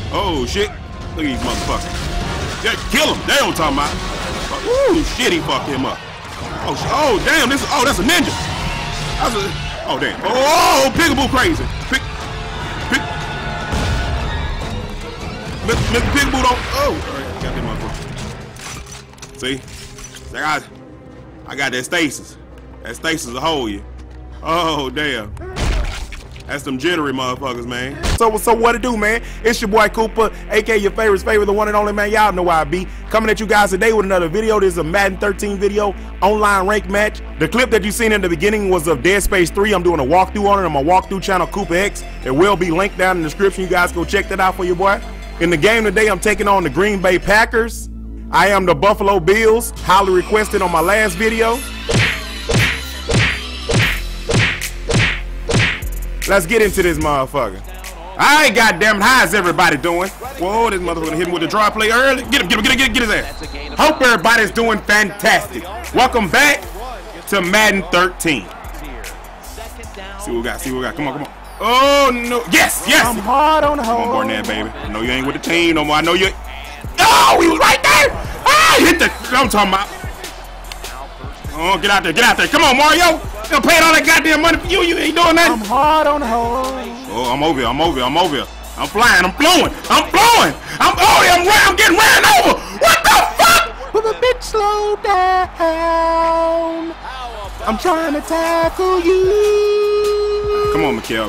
Oh shit! Look at these motherfuckers. Yeah, kill him. They don't talk about. Ooh, shit! He fucked him up. Oh damn! That's a ninja. Oh damn! Oh, Peekaboo crazy. Mr. Peekaboo don't. Oh, got that motherfucker. See, I got that stasis. That stasis will hold you. Oh damn. That's them jittery motherfuckers, man. So what it do, man? It's your boy Cooper, aka your favorite, the one and only, man. Y'all know why I be. Coming at you guys today with another video. This is a Madden 13 video, online rank match. The clip that you seen in the beginning was of Dead Space 3. I'm doing a walkthrough on it on my walkthrough channel, Cooper X. It will be linked down in the description. You guys go check that out for your boy. In the game today, I'm taking on the Green Bay Packers. I am the Buffalo Bills, highly requested on my last video. Let's get into this motherfucker. Alright, goddammit, how's everybody doing? Whoa, this motherfucker hit him with the draw play early. Get his ass. Hope everybody's doing fantastic. Welcome back to Madden 13. See what we got, Come on. Oh no, yes. I'm hard on the hole. Come on, Barnett, baby. I know you ain't with the team no more. I know you. Oh, he was right there. Ah, hit the. I'm talking about. Oh, get out there. Come on, Mario. They're paying all that goddamn money for you. You ain't doing nothing. I'm hard on the hole. Oh, I'm over here. I'm flying. I'm blowing. I'm getting ran over. What the fuck? With a bit slow down. I'm trying to tackle you. Come on, Mikhail.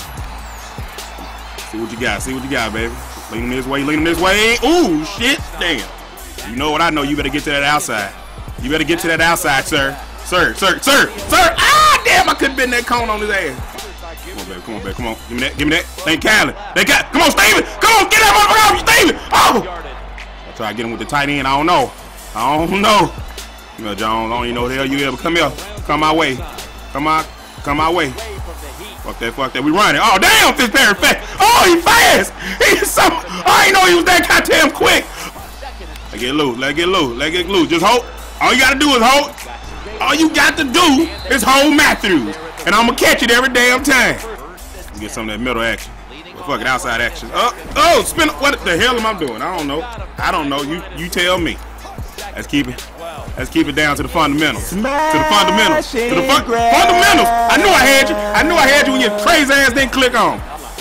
See what you got, baby. Lean him this way. Ooh, shit. Damn. You know what I know? You better get to that outside. Sir. Ah, damn, I could've been that cone on his ass. Come on, baby. Come on. Give me that. Thank Callie. Come on, Steven. Come on, get that motherfucker off you, Steven. Oh! I'll try to get him with the tight end. I don't know. You know, Jones, I don't even know the hell you ever. Come here. Come my way. Come my way. Fuck that. We running. Oh, damn, Fitzpatrick fast. Oh, he fast. I ain't know he was that goddamn quick. Let get loose. Just hold. All you gotta do is hold. All you got to do is hold Matthews. And I'm gonna catch it every damn time. Get some of that middle action. Well, fucking outside action. Oh, spin. What the hell am I doing? I don't know. You tell me. Let's keep it down to the fundamentals. Fundamentals. I knew I had you when your crazy ass didn't click on.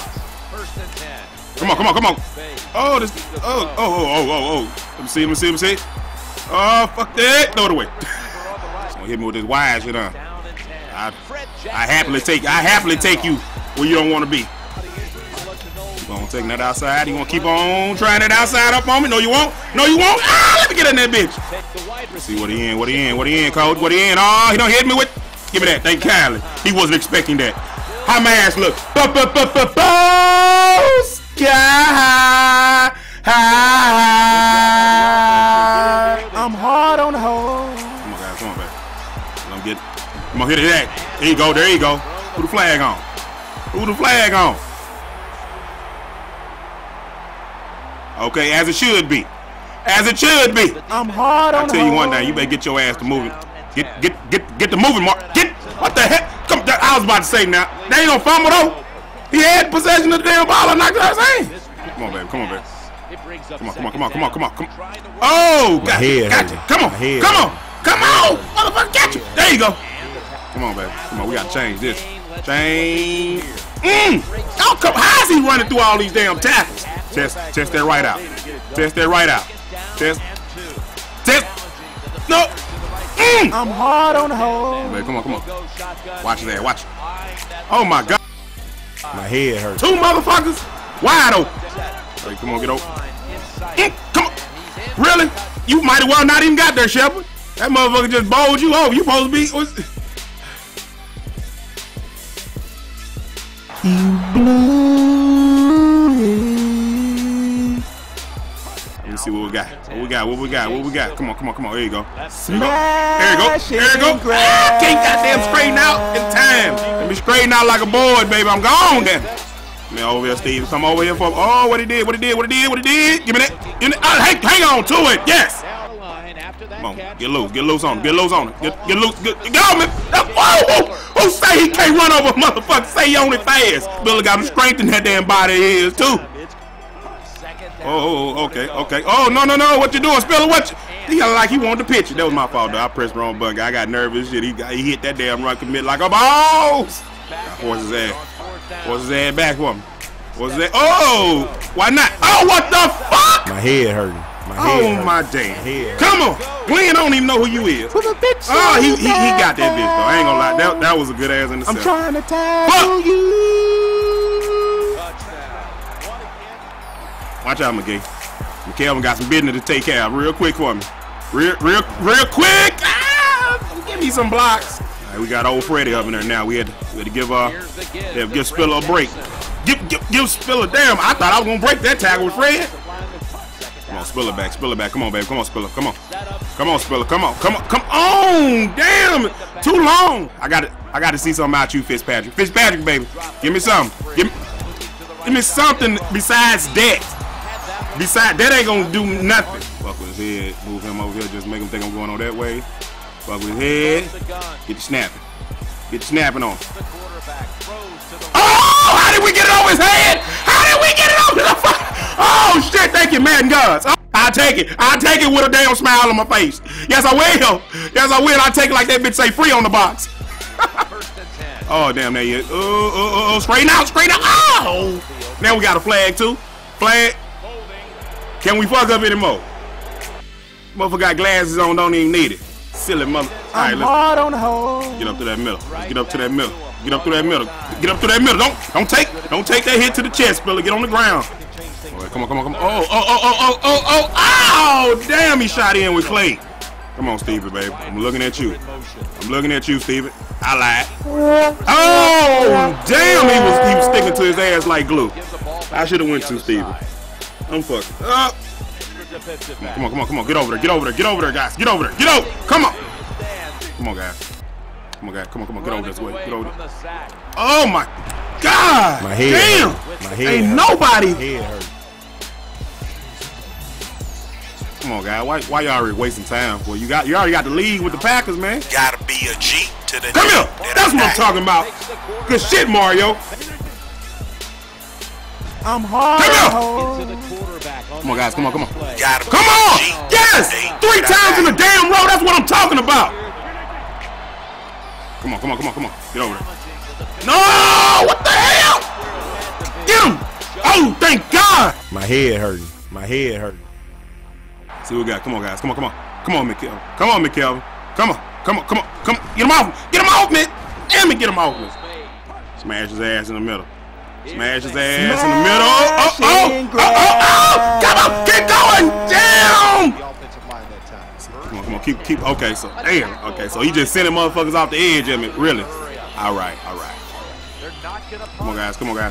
Come on. Oh, this. Oh. Let me see. Oh, fuck that. Throw it away. Don't hit me with this wide shit, huh? I happily take you where you don't want to be. You gonna take that outside? You gonna keep on trying that outside up on me? No, you won't. Ah, let me get in that bitch. Let's see what he in, coach. What he in? Oh, he don't hit me with. Give me that. Thank Kylie. He wasn't expecting that. How my ass look? Sky high. I'm hard on the hole. Come on, guys. Come on, hit it that. There you go. Who the flag on? Okay, as it should be. I'm hard on the hole. I tell you one thing, you better get your ass to moving. Get the moving, Mark. What the heck? Come, I was about to say now. They ain't no fumble though. He had possession of the damn ball. I knocked it out of his hand. Come on, baby. Come on. Oh, got you. Come on, motherfucker, got you. There you go. Come on, baby. We gotta change this. Oh, come. How is he running through all these damn tackles? Test that right out. Test. No. I'm hard on the hole. Baby, come on. Watch it. Oh my God. My head hurts. Two motherfuckers wide open. Hey, come on, get over. Come on. Really? You might as well not even got there, Shepard. That motherfucker just bowled you over. You supposed to be. Let me see what we got. What we got? Come on. There you go. There you go. Ah, can't goddamn straighten out in time. Let me straighten out like a board, baby. I'm gone then. Man, over here, Steve. Come over here for. Oh, what he did. Give me that. Hang on to it. Yes. Come on. Get loose on it. Get loose. Get on me. Who say he can't run over a motherfucker? Say he only fast. Billy got him strength in that damn body of his too. Oh, okay. Oh, no. What you doing, Spiller? What you? He got like he wanted to pitch it. That was my fault, though. I pressed the wrong button. I got nervous. Shit, he hit that damn run commit like a boss. Force his ass back for him. What's that? Oh, why not? Oh, what the fuck? My head hurting. My damn head. Come on, Glenn. I don't even know who you is. Oh, he got that bitch though. I ain't gonna lie. That was a good ass interception. I'm trying to tackle you. Watch out, McGee. McKelvin got some business to take care of real quick for me. Real quick. Give me some blocks. All right, we got old Freddie up in there now. We had to give Spiller a break. Give Spiller. Damn, I thought I was gonna break that tackle with Fred. Come on, Spiller back. Come on, baby. Come on, Spiller. Come on, Spiller. Come on. Damn, too long. I got to see something out you, Fitzpatrick. Fitzpatrick, baby. Give me something. Give me something besides that. Besides that ain't gonna do nothing. Fuck with his head. Move him over here. Just make him think I'm going on that way. Fuck with his head. Get the snapping on. Oh, how did we get it over his head? Oh shit! Thank you, Madden Gods. Oh, I'll take it with a damn smile on my face. Yes, I will. I'll take it like that bitch say free on the box. Oh damn, there you is. Straighten out. Oh, now we got a flag too. Flag. Can we fuck up anymore? Motherfucker got glasses on, don't even need it. Silly mother. All right, hard on the hole. Get up to that middle. Get up to that middle. Don't take that hit to the chest, Spiller. Get on the ground. Right, come on. Oh, damn, he shot in with Clay. Come on, Stevie, baby. I'm looking at you, Stevie. I lied. Oh, damn, he was sticking to his ass like glue. I should have went to Stevie. I'm fucking up. Come on. Get over there, guys. Get over. Come on, guys. Come on. Get over this way. Get over there. Oh my God. My head. Damn. My head ain't hurt. nobody. My head hurt. Come on, guys. Why y'all already wasting time? Well, you already got the lead with the Packers, man. Gotta be a G to the Come here. That's what I'm talking about. Good shit, Mario. I'm hard on the hole. Come on, guys. Come on. Gotta Come on. G. Yes. 3 times in the damn row. That's what I'm talking about. Come on. Get over there. No! What the hell? Get him! Oh, thank God! My head hurting. See what we got. Come on, guys. Come on, McKelvin. Come on. Get him off me. Damn it, get him off me. Smash his ass in the middle. Oh! Come on, keep going. Damn! Come on, keep. Okay, so damn. Okay, so he just sending motherfuckers off the edge at me. Really? All right. Come on, guys. Come on.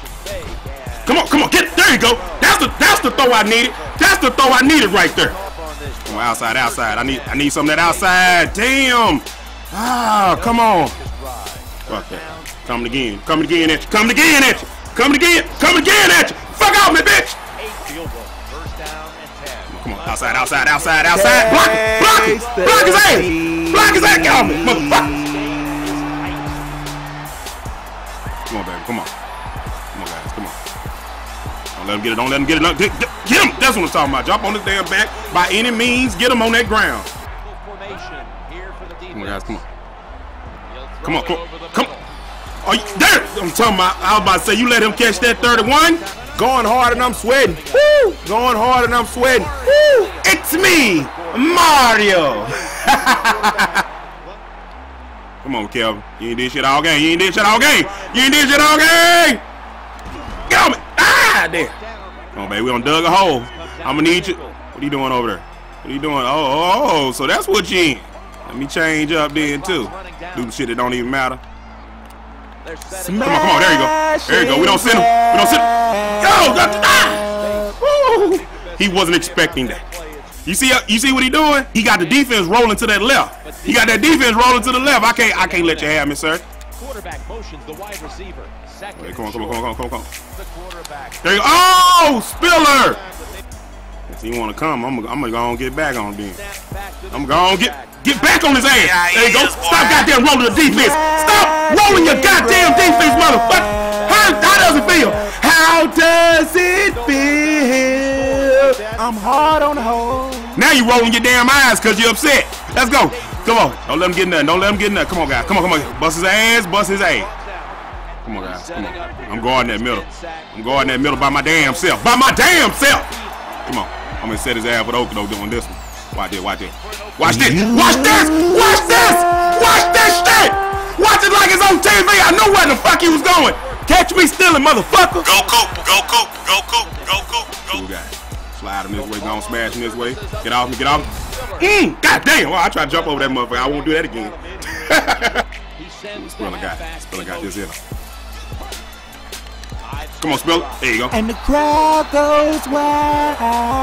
Get there. You go. That's the throw I needed. That's the throw I needed right there. Come on, outside. I need some of that outside. Damn. Come on. Fuck that. Coming again at you. Fuck off me, bitch. Come on, outside. Block his ass. Get off me, motherfucker. Come on, baby. Come on, guys. Come on. Don't let him get it. Get him. That's what I'm talking about. Jump on this damn back by any means. Get him on that ground. Come on, guys. Come on. Oh, there! I'm talking about. I was about to say, you let him catch that 31. Going hard and I'm sweating. Woo! It's me, Mario. Come on, Kelvin. You ain't did shit all game. Get on me. There. Come on, baby. We done dug a hole. I'm gonna need you. What are you doing over there? Oh, so that's what you in. Let me change up then, too. Do some shit that don't even matter. Come on, there you go. We don't send him. Yo, he wasn't expecting that. You see what he doing? He got the defense rolling to that left. I can't let you have me, sir. Quarterback motions the wide receiver. Hey, come on. There you go. Oh, Spiller. If he want to come, I'm gonna go and get back on him then. I'm gonna get back on his ass. There you go. Stop goddamn rolling the defense. Stop rolling your goddamn defense, motherfucker. How does it feel? How does it feel? I'm hard on the hole. Now you rolling your damn eyes because you're upset. Let's go. Come on. Don't let him get nothing. Don't let him get nothing. Come on, guys. Come on, come on. Bust his ass. Bust his ass. Come on, guys. Come on. I'm guarding that middle. I'm guarding that middle by my damn self. By my damn self. Come on. I'm going to set his ass with Okado doing this one. Watch this. Watch this. Watch this. Watch this. Watch this. Watch this shit. Watch it like it's on TV. I know where the fuck he was going. Catch me stealing, motherfucker. Go Coop, go Coop, go Coop, go Coop, go Cool guy. Slide him this way, go on, smash him this way. Get off me, get off. God damn, well, I try to jump over that motherfucker. I won't do that again. Spiller got this in. Come on, Spiller. There you go. And the crowd goes wild.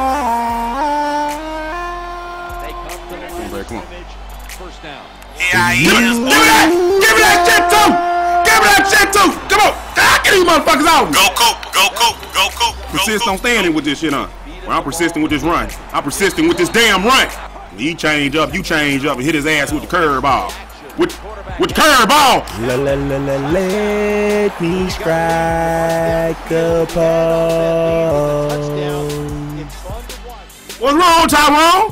Come on. First down. Yeah, he is. Give me that! Give me that shit too! Give me that shit too! Come on! Get these motherfuckers out! Go Coop, go Coop, go Coop, go Persist on Coop. standing with this shit on. Well, I'm persisting with this run. I'm persisting with this damn run. When you change up, and hit his ass with the curve ball. With the curve ball! Let me strike the pole. What's wrong, Tyrone?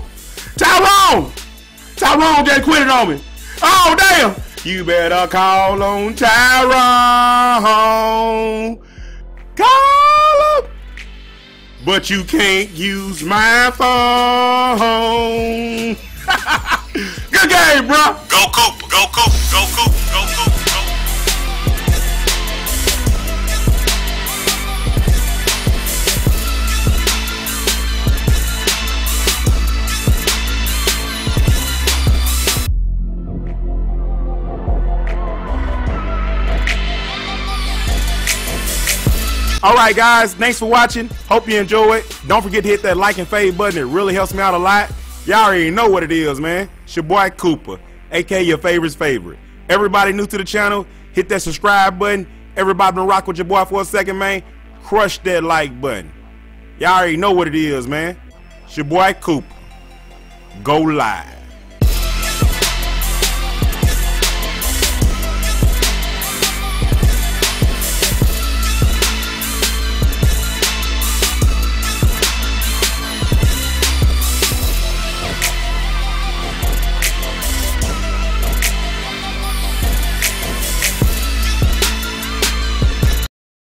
Tyrone just quit it on me. Oh, damn. You better call on Tyrone. Call him. But you can't use my phone. Good game, bro. Go Coop, go Coop, go Coop, go Coop, go. All right, guys, thanks for watching. Hope you enjoy it. Don't forget to hit that like and fave button. It really helps me out a lot. Y'all already know what it is, man. It's your boy Cooper, aka your favorite's favorite. Everybody new to the channel, hit that subscribe button. Everybody been rock with your boy for a second, man. Crush that like button. Y'all already know what it is, man. It's your boy Cooper. Go live.